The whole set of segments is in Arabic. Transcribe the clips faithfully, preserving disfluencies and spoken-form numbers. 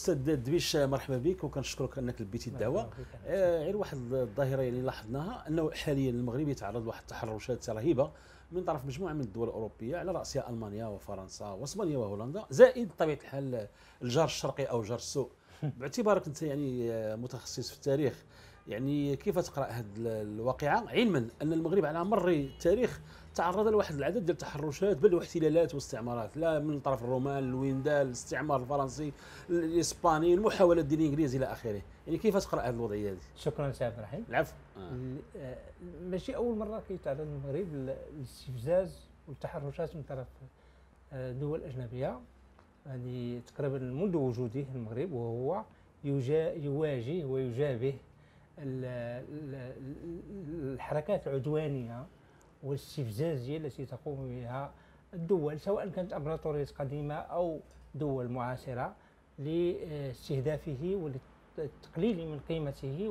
استاذ دبيش مرحبا بك وكنشكرك انك لبيتي الدعوه. آه غير واحد الظاهره يعني لاحظناها انه حاليا المغرب يتعرض لواحد التحرشات رهيبه من طرف مجموعه من الدول الاوروبيه على راسها المانيا وفرنسا واسبانيا وهولندا، زائد بطبيعه الحال الجار الشرقي او جار السوء. باعتبارك انت يعني متخصص في التاريخ، يعني كيف تقرا هذه الواقعه، علما ان المغرب على مر التاريخ تعرض لواحد العدد ديال التحرشات بل واحتلالات واستعمارات، لا من طرف الرومان، الويندال، الاستعمار الفرنسي، الاسباني، المحاولات ديال الانجليز الى اخره، يعني كيف تقرا هذه الوضعيه هذه؟ شكرا سي عبد الرحيم. العفو. آه. ماشي اول مره كيتعرض المغرب للاستفزاز والتحرشات من طرف دول اجنبيه، يعني تقريبا منذ وجوده المغرب وهو يواجه ويجابه الحركات العدوانيه والاستفزازيه التي تقوم بها الدول، سواء كانت امبراطوريات قديمه او دول معاصره، لاستهدافه وللتقليل من قيمته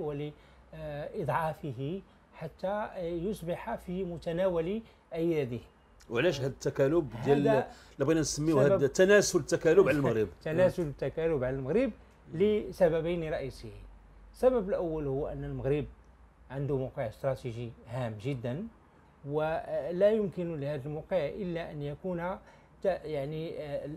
ولاضعافه حتى يصبح في متناول اياده. وعلاش هذا التكالب ديال اللي بغينا نسميوه هذا تناسل التكالب على المغرب؟ تناسل التكالب على المغرب لسببين رئيسيين. السبب الاول هو ان المغرب عنده موقع استراتيجي هام جدا، ولا يمكن لهذا الموقع الا ان يكون يعني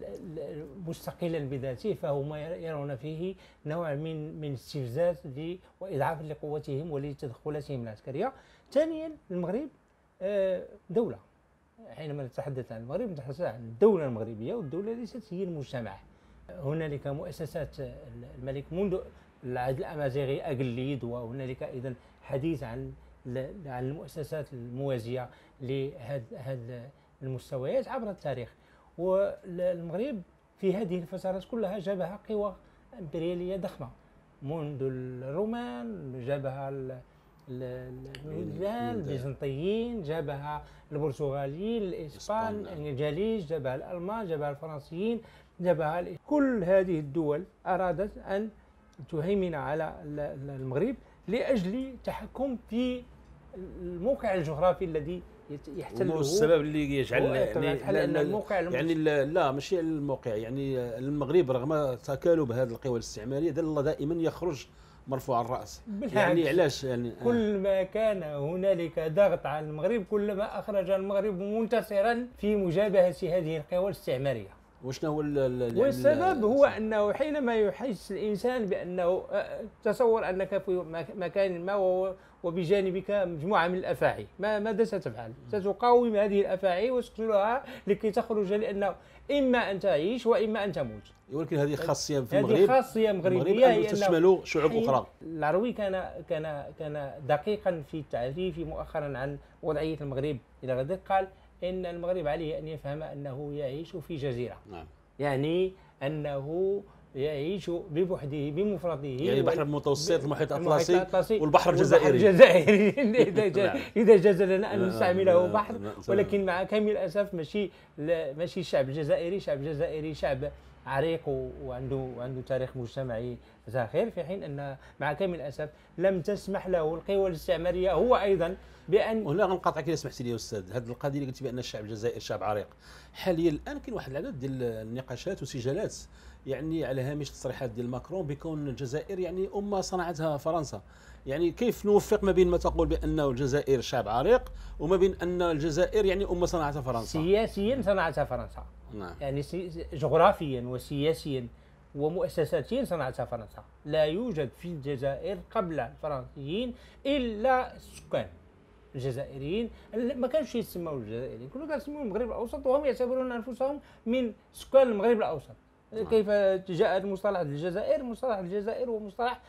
مستقلا بذاته، فهم يرون فيه نوع من من استفزاز واضعاف لقوتهم ولتدخلاتهم العسكريه. ثانيا المغرب دوله، حينما نتحدث عن المغرب نتحدث عن الدوله المغربيه، والدوله ليست هي المجتمع. هنالك مؤسسات الملك منذ العهد الامازيغي اقليد، وهنالك ايضا حديث عن عن المؤسسات الموازيه لهذه المستويات عبر التاريخ. والمغرب في هذه الفترات كلها جابها قوى امبرياليه ضخمه، منذ الرومان جابها الويندال، البيزنطيين جابها البرتغاليين، الاسبان، الانجليز جابها الالمان، جابها الفرنسيين، جابها كل هذه الدول ارادت ان تهيمن على المغرب لاجل التحكم في الموقع الجغرافي الذي يحتله. السبب اللي يجعل يعني الموقع يعني لا ماشي الموقع، يعني المغرب رغم تكالب هذه القوى الاستعماريه ظل دائما يخرج مرفوع الراس. يعني علاش؟ يعني كل ما كان هنالك ضغط على المغرب كلما اخرج المغرب منتصرا في مجابهه هذه القوى الاستعماريه. وشنو هو والسبب هو انه حينما يحس الانسان بانه تصور انك في مكان ما وبجانبك مجموعه من الافاعي، ماذا ستفعل؟ ستقاوم هذه الافاعي وتقتلها لكي تخرج، لانه اما ان تعيش واما ان تموت. ولكن هذه خاصيه في المغرب، هذه خاصيه مغربيه هي تشمل شعوب اخرى. العروي كان كان كان دقيقا في التعريف مؤخرا عن وضعيه المغرب الى غير ذلك، قال إن المغرب عليه أن يفهم أنه يعيش في جزيرة. نعم. يعني أنه يعيش بوحده بمفرده، يعني البحر المتوسط، المحيط الأطلسي والبحر الجزائري. الجزائري إذا إذا جاز لنا أن نستعمله بحر، ولكن مع كامل الأسف ماشي ماشي الشعب الجزائري، شعب الجزائري شعب عريق وعنده عنده تاريخ مجتمعي زاخر، في حين ان مع كامل الاسف لم تسمح له القوى الاستعماريه هو ايضا بان. هنا غنقاطعك اذا سمحتي لي يا استاذ. هذه القضيه اللي قلتي بان الشعب الجزائري شعب عريق، حاليا الان كاين واحد العدد ديال النقاشات وسجالات يعني على هامش تصريحات ديال ماكرون بكون الجزائر يعني امه صنعتها فرنسا. يعني كيف نوفق ما بين ما تقول بانه الجزائر شعب عريق وما بين ان الجزائر يعني امه صنعتها فرنسا؟ سياسيا صنعتها فرنسا. نعم. يعني جغرافيا وسياسيا ومؤسساتيا صنعتها فرنسا. لا يوجد في الجزائر قبل الفرنسيين الا السكان الجزائريين، ما كانوش يسموا الجزائريين، كانوا يسموا المغرب الاوسط، وهم يعتبرون انفسهم من سكان المغرب الاوسط. نعم. كيف جاء المصطلح الجزائر؟ مصطلح الجزائر هو مصطلح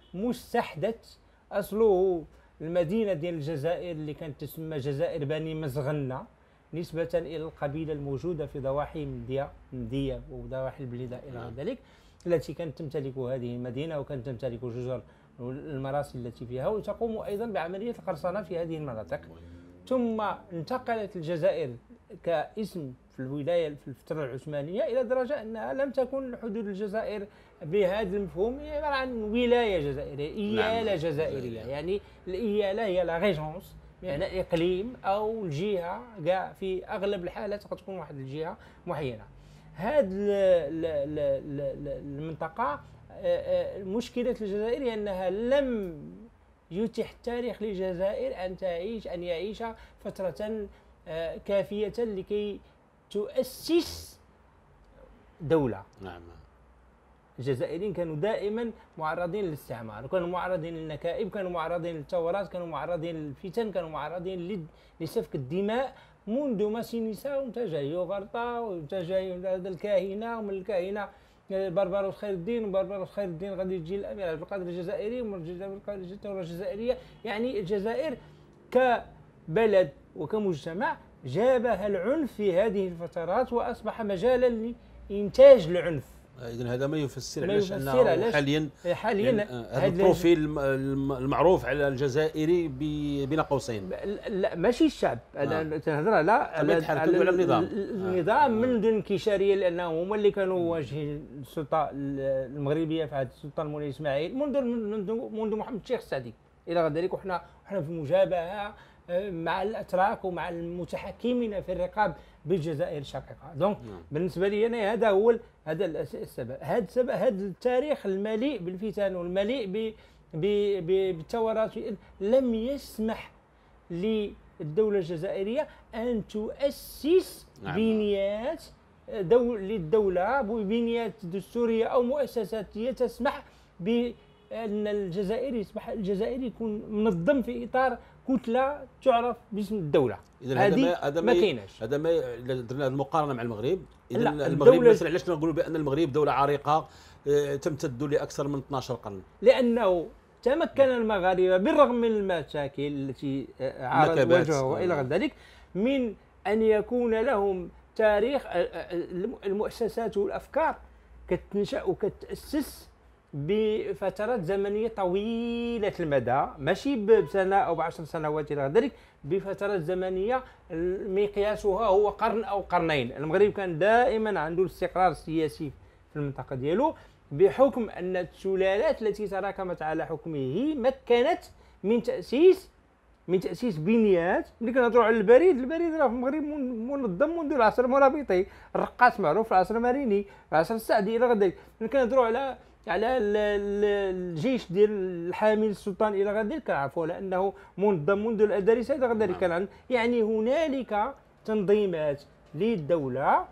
مستحدث، اصله المدينه ديال الجزائر اللي كانت تسمى جزائر بني مزغنه، نسبة إلى القبيلة الموجودة في ضواحي مندية مندية وضواحي البليدة إلى غير ذلك، التي كانت تمتلك هذه المدينة وكانت تمتلك جزر المراسي التي فيها، وتقوم أيضا بعملية القرصنة في هذه المناطق. ثم انتقلت الجزائر كاسم في الولاية في الفترة العثمانية إلى درجة أنها لم تكن حدود الجزائر بهذا المفهوم، هي عبارة عن ولاية جزائرية، إيالة جزائرية. يعني الإيالة هي لا ريجونس، يعني اقليم او الجهه، كاع في اغلب الحالات قد تكون واحد الجهه معينه. هذه المنطقه مشكلة الجزائر هي أنها لم يتح التاريخ للجزائر أن تعيش أن يعيش فترة كافية لكي تؤسس دولة. نعم. الجزائريين كانوا دائما معرضين للاستعمار، كانوا معرضين للنكائب، كانوا معرضين للثورات، كانوا معرضين للفتن، كانوا معرضين لسفك الدماء منذ ما سينيسا ومتجايو غرطا ومتجايو الكاهنة، ومن الكاهنة بربروس خير الدين، وبربروس خير الدين غادي يجي الامير عبد القادر الجزائري والثوره الجزائريه. يعني الجزائر كبلد وكمجتمع جابها العنف في هذه الفترات واصبح مجالا لانتاج العنف. اذا هذا ما يفسر علاش انه حاليا حاليا هذا البروفيل المعروف على الجزائري بين قوسين. لا ماشي الشعب، انا تنهضر على على النظام. النظام منذ انكشاريه، لانه هما اللي كانوا واجهين السلطه المغربيه في عهد السلطان مولاي اسماعيل منذ منذ منذ محمد الشيخ السعدي الى غير ذلك، وحنا وحنا في مجابهه مع الاتراك ومع المتحكمين في الرقاب بالجزائر الشقيقه. دونك بالنسبه لي انا هذا هو هذا السبب، هذا السبب هذا التاريخ المليء بالفتن والمليء بالثورات لم يسمح للدوله الجزائريه ان تؤسس نعم. بنيات دول للدوله، بنيات دستوريه او مؤسساتيه تسمح بان الجزائر يصبح الجزائر يكون منظم في اطار كتله تعرف باسم الدوله. اذا هذا ما كايناش، هذا ما درنا المقارنه مع المغرب. اذا المغرب مثلا علاش نقولوا بان المغرب دوله عريقه تمتد لاكثر من اثناش قرن؟ لانه تمكن المغاربه بالرغم من المشاكل التي واجهوها والى غير ذلك من ان يكون لهم تاريخ. المؤسسات والافكار كتنشا وكتاسس بفترات زمنيه طويله المدى، ماشي بسنه او بعشر سنوات الى ذلك، بفترات زمنيه مقياسها هو قرن او قرنين. المغرب كان دائما عنده الاستقرار السياسي في المنطقه ديالو بحكم ان السلالات التي تراكمت على حكمه مكنت من تاسيس من تاسيس بنيات. ملي كنهضروا على البريد، البريد راه في المغرب منظم منذ العصر المرابطي، الرقاص معروف في العصر الماريني، في العصر السعدي الى غير ذلك. ملي كنهضروا على على الجيش ديال الحامي السلطان الى غير ذلك كنعرفوا على انه منظم منذ الادارسه الى غير ذلك. كان يعني هنالك تنظيمات للدوله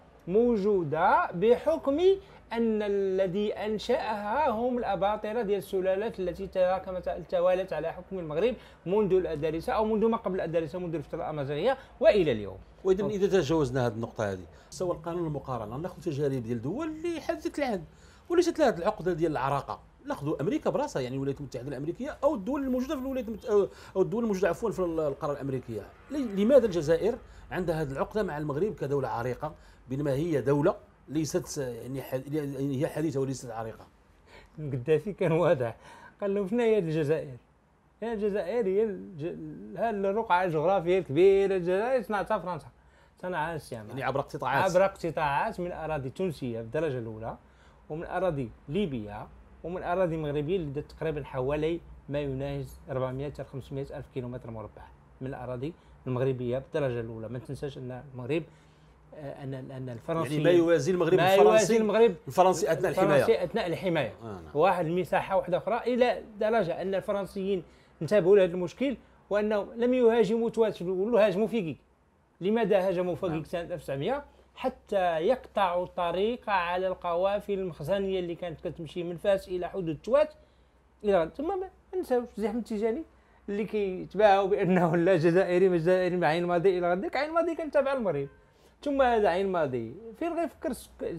موجوده بحكم ان الذي انشاها هم الاباطره ديال السلالات التي تراكمت توالت على حكم المغرب منذ الادارسه او منذ ما قبل الادارسه، منذ الفتره الامازيغيه والى اليوم. واذا اذا تجاوزنا هذه النقطه هذه، سوى القانون المقارنه ناخذ تجارب ديال دول اللي حدثت العهد وليست لها العقده ديال العراقه. ناخذوا امريكا براسها، يعني الولايات المتحده الامريكيه او الدول الموجوده في الولايات المت... او الدول الموجوده عفوا في القاره الامريكيه. لماذا الجزائر عندها هذه العقده مع المغرب كدوله عريقه بينما هي دوله ليست يعني هي حديثه وليست عريقه؟ القذافي كان واضح، قال لهم شنو هي الجزائر؟ هي الجزائر هي الج... هذه الرقعه الجغرافيه الكبيره. الجزائر صنعتها فرنسا، صنعها الاستعمار، يعني عبر اقتطاعات عبر اقتطاعات من اراضي تونسيه بالدرجه الاولى، ومن اراضي ليبيا، ومن اراضي مغربيه اللي تقريبا حوالي ما يناهز أربعمائة إلى خمسمائة الف كيلومتر مربع من الاراضي المغربيه بالدرجه الاولى. ما تنساش ان المغرب ان ان الفرنسي يعني ما يوازي المغرب ما الفرنسي يوازي المغرب الفرنسي اثناء الحمايه الفرنسي اثناء الحمايه آه نعم. واحد المساحه واحده اخرى، الى درجه ان الفرنسيين انتبهوا لهذا المشكل وانه لم يهاجموا توات، يقولوا هاجموا فيكيك. لماذا هاجموا فيكيك نعم. سنه ألف وتسعمائة؟ حتى يقطعوا الطريق على القوافل المخزنيه اللي كانت كتمشي من فاس الى حدود توات الى ثم ما نساوش زحمه التيجاني اللي كيتباعوا بانه لا جزائري ما جزائري مع عين ماضي الى غير ذلك. عين ماضي كان تابع المغرب، ثم هذا عين ماضي فين غيفكر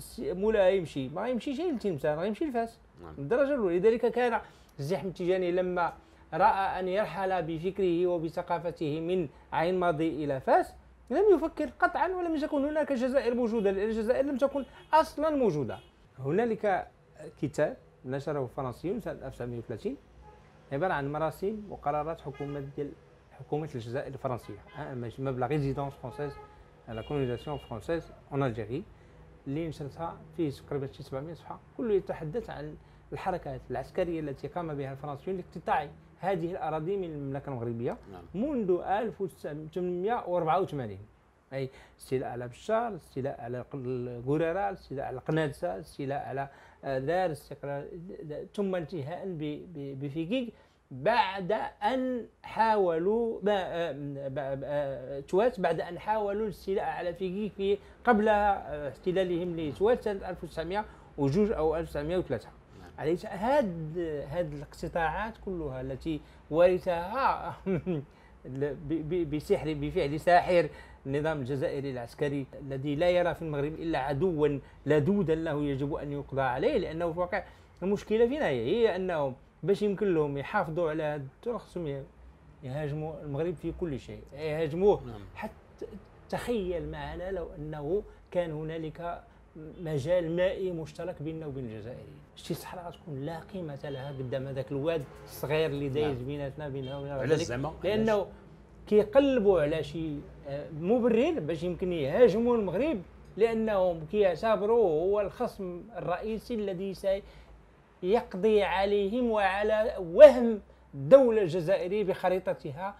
مولاي يمشي؟ ما يمشيش غير لتلمسان، غيمشي لفاس الدرجه الاولى. لذلك كان الزحم التيجاني لما راى ان يرحل بفكره وبثقافته من عين ماضي الى فاس لم يفكر قطعا ولم تكن هناك جزائر موجوده، لان الجزائر لم تكن اصلا موجوده. هنالك كتاب نشره الفرنسيون سنه ألف وتسعمائة وثلاثين عباره عن مراسيم وقرارات حكومه ديال حكومه الجزائر الفرنسيه، مبلغ ريزيدونس فرونسيز لا كولونيزاسيون فرونسيز اون الجيري، اللي نشرتها فيه تقريبا شي سبعمائة صفحه، كله يتحدث عن الحركات العسكريه التي قام بها الفرنسيون لاقتطاع هذه الاراضي من المملكه المغربيه نعم. منذ ألف وثمانمائة وأربعة وثمانين. اي استيلاء على بشار، استيلاء على القريره، استيلاء على قنادسه، استيلاء على دار استقرار، ثم انتهاء بفيكيك بعد ان حاولوا توات بعد ان حاولوا الاستيلاء على فيكيك في قبل احتلالهم لتوات سنه ألف وتسعمائة وجوج او ألف وتسعمائة وثلاثة. عليش هاد هاد الاقتطاعات كلها التي ورثها بسحر بفعل ساحر النظام الجزائري العسكري الذي لا يرى في المغرب الا عدوا لدودا له يجب ان يقضى عليه، لانه في الواقع المشكله فينا هي, هي انه باش يمكن لهم يحافظوا على هذا التراث خصهم يهاجموا المغرب في كل شيء، يهاجموه. حتى تخيل معنا لو انه كان هنالك مجال مائي مشترك بيننا وبين الجزائريين، شتي صحراء تكون لا قيمه لها قدام هذاك الواد الصغير اللي دايز بيناتنا بينها وبين زعما لانه كيقلبوا على شي مبرر باش يمكن يهاجموا المغرب، لانهم كيعتبروه هو الخصم الرئيسي الذي سيقضي عليهم وعلى وهم الدوله الجزائريه بخريطتها.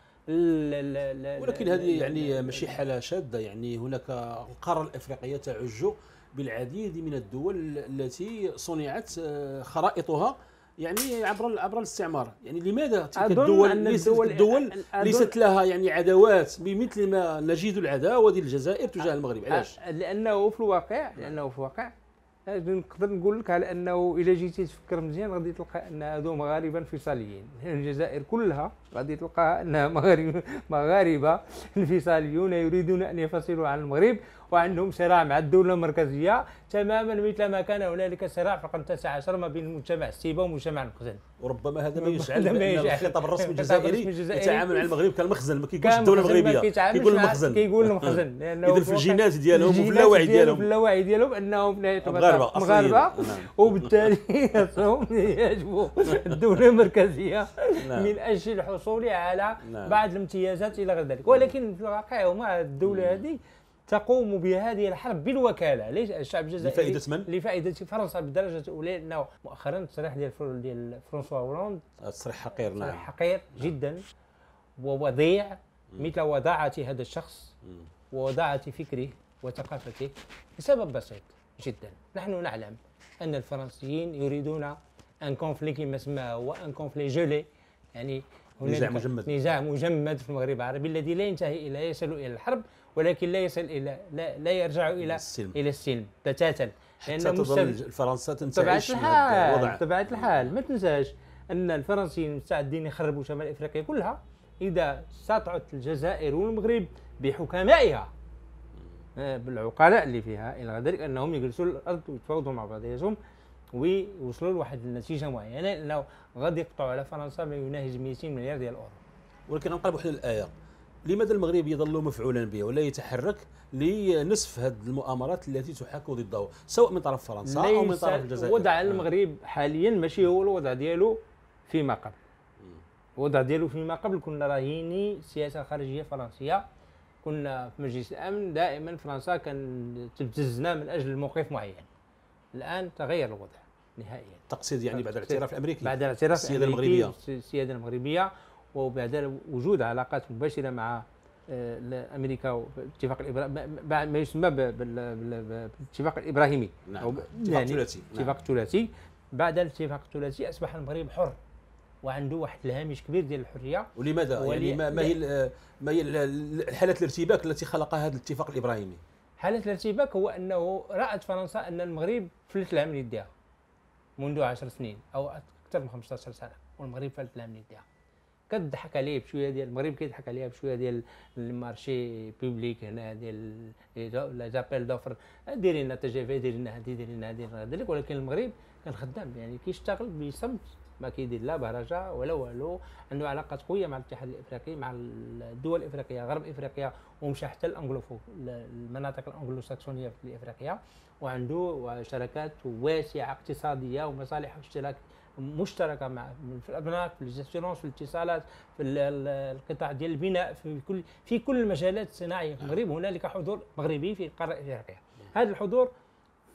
ولكن هذه يعني ماشي حاله شاذه، يعني هناك القاره الافريقيه تعج بالعديد من الدول التي صنعت خرائطها يعني عبر عبر الاستعمار. يعني لماذا تلك الدول ليست الدول, الدول ليست لها يعني عداوات بمثل ما نجد العداوه ديال الجزائر تجاه المغرب؟ علاش؟ لانه في الواقع لانه في الواقع نقدر نقول لك على انه الا جيتي تفكر مزيان غادي تلقى ان هذو مغاربه انفصاليين. الجزائر كلها غادي تلقى انها مغاربه مغاربه انفصاليون يريدون ان ينفصلوا عن المغرب، وعندهم صراع مع الدوله المركزيه تماما مثل ما كان هنالك صراع في القرن التاسع عشر ما بين مجتمع السيبه ومجتمع المخزن. وربما هذا ما يجعل الخطاب الرسمي الجزائري يتعامل مع المغرب كالمخزن، ما كيقولش الدوله المغربيه، كيقول المخزن، كيقول المخزن لانه اذا في الجينات ديالهم وفي اللاوعي ديالهم في اللاوعي ديالهم انهم مغاربه مغاربه وبالتالي خصهم يجبوا الدوله المركزيه من اجل الحصول على بعض الامتيازات الى غير ذلك. ولكن في الواقع هما الدوله هذه تقوم بهذه الحرب بالوكاله. ليش الشعب الجزائري؟ لفائده من؟ لفائده فرنسا بالدرجه الاولى، لانه مؤخرا التصريح ديال ديال فرانسوا هولاند تصريح حقير، نعم حقير جدا ووضيع مثل وضاعه هذا الشخص ووضاعه فكره وثقافته لسبب بسيط جدا. نحن نعلم ان الفرنسيين يريدون ان كونفلي كما سماه هو ان كونفلي جولي، يعني نزاع مجمد نزاع مجمد في المغرب العربي الذي لا ينتهي الى يصل الى الحرب، ولكن لا يصل الى لا, لا يرجع الى السلم. الى السلم بتاتا. حتى تظل فرنسا تنتعش بهذا الوضع. بطبيعه الحال ما تنساش ان الفرنسيين مستعدين يخربوا شمال افريقيا كلها اذا استطاعت الجزائر والمغرب بحكمائها بالعقلاء اللي فيها الى ذلك انهم يجلسوا الارض ويتفاوضوا مع بعضهم ويوصلوا لواحد النتيجه معينه، لانه غادي يقطعوا على فرنسا ما يناهز مئتين مليار ديال الاورو. ولكن نقلبوا حنا الايه، لماذا المغرب يظل مفعولا به ولا يتحرك لنصف هذه المؤامرات التي تحاك ضده سواء من طرف فرنسا او من طرف الجزائر؟ وضع المغرب حاليا ماشي هو الوضع ديالو فيما قبل. الوضع ديالو فيما قبل كنا راهيني السياسه الخارجيه الفرنسيه، كنا في مجلس الامن دائما فرنسا كان تبتزنا من اجل موقف معين. الان تغير الوضع نهائيا. تقصد يعني بعد الاعتراف الامريكي، بعد الاعتراف السياده المغربيه السياده المغربيه وبعد وجود علاقات مباشره مع امريكا باتفاق الابراهيمي بعد ما يسمى بالاتفاق الابراهيمي. نعم. اتفاق ثلاثي. اتفاق ثلاثي. بعد الاتفاق الثلاثي اصبح المغرب حر وعنده واحد الهامش كبير ديال الحريه. ولماذا؟ يعني ما, ما هي ما هي حاله الارتباك التي خلقها هذا الاتفاق الابراهيمي؟ حاله الارتباك هو انه رأت فرنسا ان المغرب فلت لها من يديها منذ عشر سنين او اكثر من خمسة عشر سنه، والمغرب فلت لها من يديها. كتضحك عليه بشويه ديال المغرب، كيضحك عليها بشويه ديال المارشي بوبليك هنا ديال لا زابيل دوفر، ديري لنا تجافي، ديري لنا هذه، ديري لنا هذه ذلك. ولكن المغرب كان خدام، يعني كيشتغل بصمت، ما كيدير لا بهرجه ولا والو. عنده علاقات قويه مع الاتحاد الافريقي، مع الدول الافريقيه، غرب افريقيا، ومشى حتى الانجلوفو المناطق الانجلو ساكسونيه في افريقيا، وعنده شراكات واسعه اقتصاديه ومصالح اشتراك مشتركه مع في الابناك، في الجيستيرونس، في الاتصالات، في القطاع ديال البناء، في كل في كل المجالات الصناعيه في المغرب. هنالك حضور مغربي في القاره الافريقيه. هذا الحضور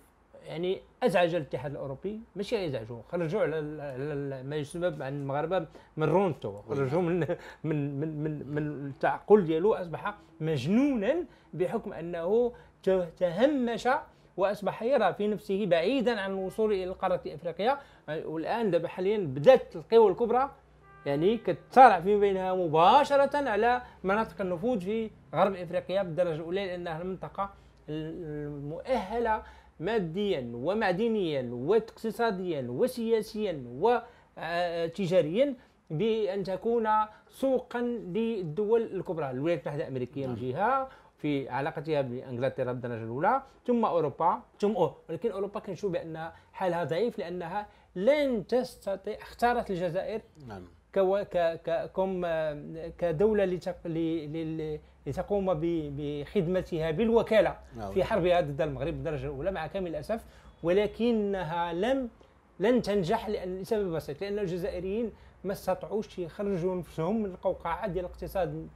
يعني ازعج الاتحاد الاوروبي، ماشي ازعجوا، خرجوا على ما يسمى عند المغاربه من رونتو، خرجوا من من من من, من التعقل ديالو، اصبح مجنونا بحكم انه تهمش واصبح يرى في نفسه بعيدا عن الوصول الى قاره افريقيا. والان دابا حاليا بدات القوى الكبرى يعني كتصارع فيما بينها مباشره على مناطق النفوذ في غرب افريقيا بالدرجه الاولى، لانها المنطقه المؤهله ماديا ومعدنيا واقتصاديا وسياسيا وتجاريا بان تكون سوقا للدول الكبرى، الولايات المتحده الامريكيه من جهه في علاقتها بانجلترا بالدرجه الاولى، ثم اوروبا، ثم أوه. ولكن اوروبا كنشوف بان حالها ضعيف لانها لن تستطيع، اختارت الجزائر نعم كو ك كم كدوله لتقوم بخدمتها بالوكاله نعم. في حربها ضد المغرب بالدرجه الاولى مع كامل الاسف، ولكنها لم لن تنجح لسبب بسيط، لان الجزائريين ما استطاعوش يخرجوا نفسهم من القوقعه ديال الاقتصاد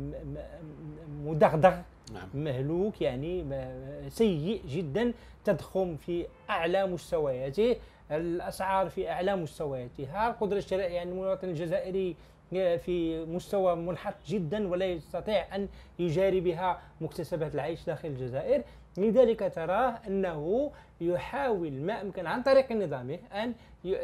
مدغدغ نعم. مهلوك، يعني سيء جدا، تضخم في اعلى مستوياته، الاسعار في اعلى مستوياتها، القدره الشرائيه يعني المواطن الجزائري في مستوى منحط جدا ولا يستطيع ان يجاري بها مكتسبات العيش داخل الجزائر. لذلك تراه انه يحاول ما امكن عن طريق نظامه ان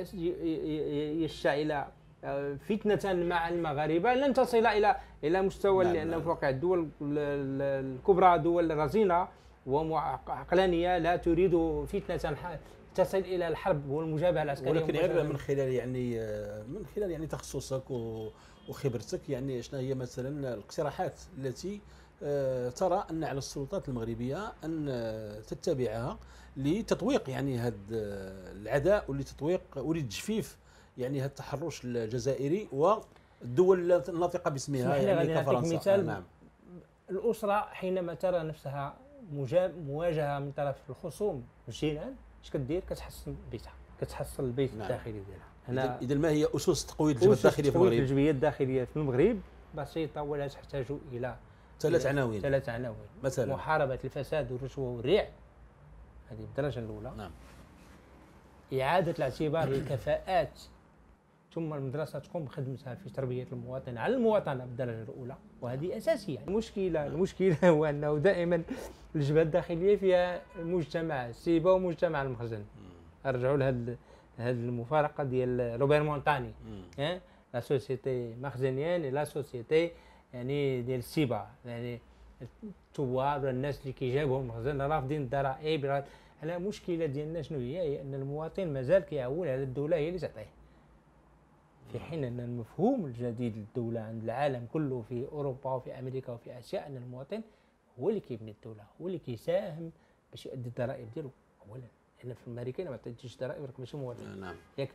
يشتعل فتنة مع المغاربة لن تصل إلى إلى مستوى، نعم لأن نعم. في واقع الدول الكبرى دول رزينة وعقلانية لا تريد فتنة تصل إلى الحرب والمجابهة العسكرية. ولكن غير من خلال يعني من خلال يعني تخصصك وخبرتك، يعني شنو هي مثلا الاقتراحات التي ترى أن على السلطات المغربية أن تتبعها لتطويق يعني هذا العداء ولتطويق ولتجفيف يعني هذا التحرش الجزائري والدول الناطقه باسمها يعني كفرنسا؟ مثال نعم. الاسره حينما ترى نفسها مواجهه من طرف الخصوم الجيران، اش كدير؟ كتحسن بيتها، كتحسن البيت نعم. الداخلي ديالها. اذا ما هي اسس تقويه الجبهه الداخليه في المغرب؟ الجبهه الداخليه في المغرب بسيطه ولا تحتاج الى ثلاث عناوين ثلاث عناوين مثلا: محاربه الفساد والرشوه والريع، هذه الدرجه الاولى. نعم. اعاده الاعتبار للكفاءات، ثم المدرسة تقوم بخدمتها في تربية المواطن على المواطنة بالدرجة الأولى، وهذه أساسية. المشكلة المشكلة هو أنه دائما الجبهة الداخلية فيها مجتمع السيبة ومجتمع المخزن. أرجعوا لهذه هذه المفارقة ديال روبير مونتاني، ها لا سوسيتي مخزنيان لا سوسيتي يعني ديال السيبة، يعني الثوار الناس اللي كيجابهم المخزن رافضين الضرائب. على المشكلة ديالنا شنو هي؟ هي أن المواطن مازال كيعول على الدولة هي اللي تعطيه، في حين أن المفهوم الجديد للدولة عند العالم كله في أوروبا وفي أمريكا وفي آسيا أن المواطن هو اللي كيبني الدولة، هو اللي كيساهم باش يؤدي الضرائب ديالو أولا، لأن في الأمريكان ما تعطيش ضرائب راك ماشي مواطن. نعم. ياك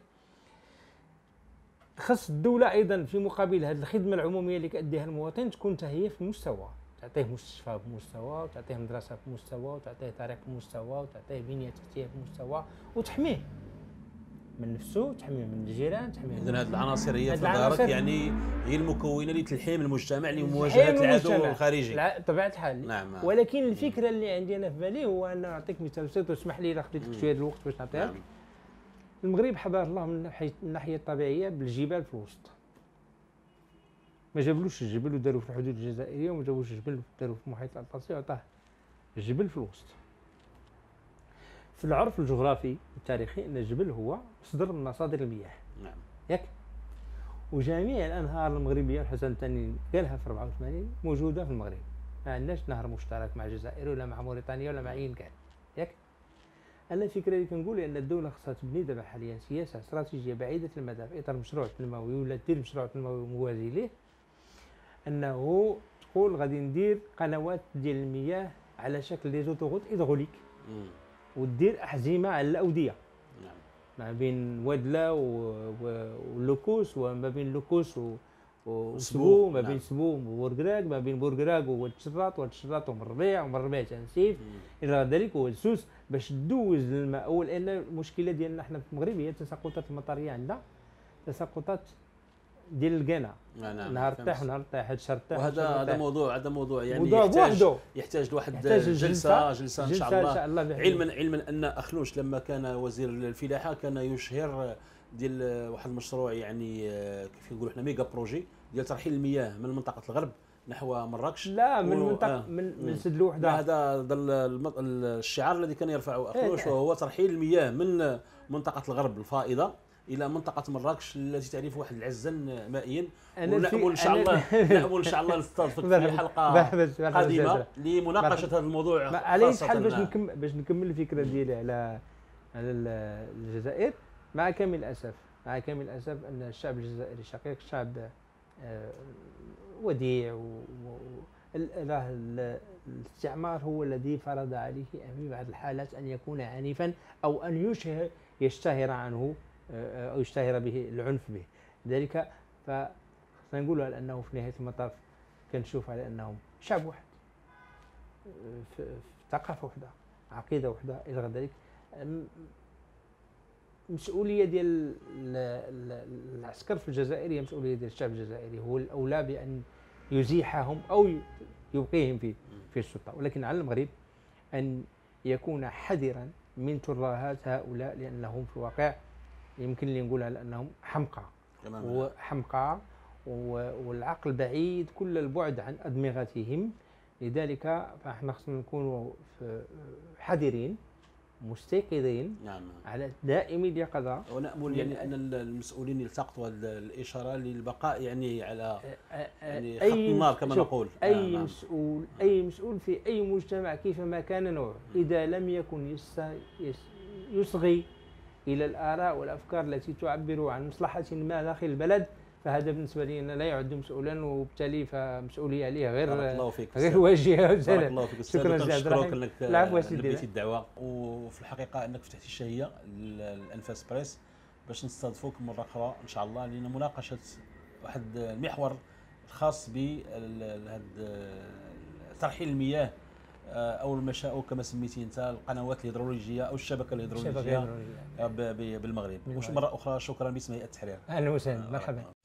خص الدولة أيضا في مقابل هذه الخدمة العمومية اللي كأديها المواطن تكون هي في مستوى، تعطيه مستشفى بمستوى، وتعطيه مدرسة بمستوى، وتعطيه طريق بمستوى، وتعطيه بنية تحتية بمستوى، وتحميه من نفسه، تحميه من الجيران، تحميه. اذا هذه العناصر هي في ظهرك يعني هي المكونه لتلحيم المجتمع لمواجهه العدو الخارجي بطبيعه الحال. نعم. ولكن الفكره اللي عندي انا في بالي هو ان نعطيك مثال بسيط واسمح لي الا خديت شويه الوقت باش نعطيها. نعم. المغرب حضر الله من الناحيه الطبيعيه بالجبال في الوسط، ما جابلوش الجبل وداروا في الحدود الجزائريه، وما جابوش الجبل وداروا في المحيط الاطلسي، وعطاه الجبل في الوسط. في العرف الجغرافي التاريخي ان الجبل هو مصدر من مصادر المياه. نعم. ياك وجميع الانهار المغربيه الحسن الثاني قالها في أربعة وثمانين موجوده في المغرب، ما عندناش نهر مشترك مع الجزائر ولا مع موريتانيا ولا مع اي كان. ياك انا الفكره اللي كنقول ان الدوله خصها تبني دابا حاليا سياسه استراتيجيه بعيده المدى في اطار مشروع تنموي ولا دير مشروع تنموي موازي ليه، انه تقول غادي ندير قنوات ديال المياه على شكل دي زوتوغوت هيدروليك ودير احزمه على الاوديه. نعم. ما بين ودلا ولوكوس، وما بين لوكوس وسبو، ما بين سبو وبورقراق، ما بين بورقراق والتشراط، والتشراط ومن الربيع، ومن الربيع تنسيف الى ذلك والسوس، باش دوز الماء. اول لان المشكله ديالنا احنا في المغرب هي التساقطات المطريه، عندنا تساقطات ديال القنا. نعم نهار طيح ونهار طيح، هذا الشهر طيح. وهذا هذا موضوع هذا موضوع يعني موضوع يحتاج بوحدو. يحتاج لواحد يحتاج جلسه جلسه ان شاء الله, إن شاء الله علما علما ان اخلوش لما كان وزير الفلاحه كان يشهر ديال واحد المشروع يعني كيف نقولوا احنا ميجا بروجي ديال ترحيل المياه من منطقه الغرب نحو مراكش. لا من منطقه آه من من سد الوحده. هذا الشعار الذي كان يرفعه اخلوش وهو ترحيل المياه من منطقه الغرب الفائضه الى منطقه مراكش التي تعرف واحد العزا مائيا. ونامل ان شاء الله نامل ان شاء الله نستضيفك في حلقه قادمه لمناقشه هذا الموضوع. على اي حال باش نكمل باش نكمل الفكره ديالي على على الجزائر. مع كامل الاسف مع كامل الاسف ان الشعب الجزائري الشقيق شعب وديع، الاستعمار هو الذي فرض عليه في بعض الحالات ان يكون عنيفا او ان يشهر يشتهر عنه او يشتهر به العنف به. لذلك فنقول على انه في نهايه المطاف كنشوف على انهم شعب واحد في ثقافه واحده، عقيده واحده الى غير ذلك. مسؤوليه ديال العسكر في الجزائر هي مسؤوليه ديال الشعب الجزائري، هو الاولى بان يزيحهم او يبقيهم في في السلطه. ولكن على المغرب ان يكون حذرا من ترهات هؤلاء، لانهم في الواقع يمكن لي نقول على انهم حمقى وحمقى والعقل بعيد كل البعد عن ادمغتهم. لذلك فاحنا خصنا نكونوا حذرين مستيقظين. نعم. على دائم اليقظه. ونامل يعني ان المسؤولين يلتقطوا الاشاره للبقاء يعني على يعني خط النار كما نقول. اي نعم. مسؤول اي مسؤول في اي مجتمع كيفما كان نوعه اذا لم يكن يصغي الى الاراء والافكار التي تعبر عن مصلحه ما داخل البلد، فهذا بالنسبه لي أنا لا يعد مسؤولا، وبالتالي فمسؤوليه عليه غير غير واجهه. بارك الله فيك. شكرا جزيلا انك العفو سيدي لبيتي الدعوه، وفي الحقيقه انك فتحتي الشهيه الانفاس بريس باش نستضيفوك مره اخرى ان شاء الله لمناقشه واحد المحور الخاص بهذا ترحيل المياه او المشاء كما سميتي انت القنوات الهيدرولوجيه او الشبكه الهيدرولوجيه بالمغرب. ومره اخرى شكرا باسم هيئه التحرير. اهلا وسهلا مرحبا.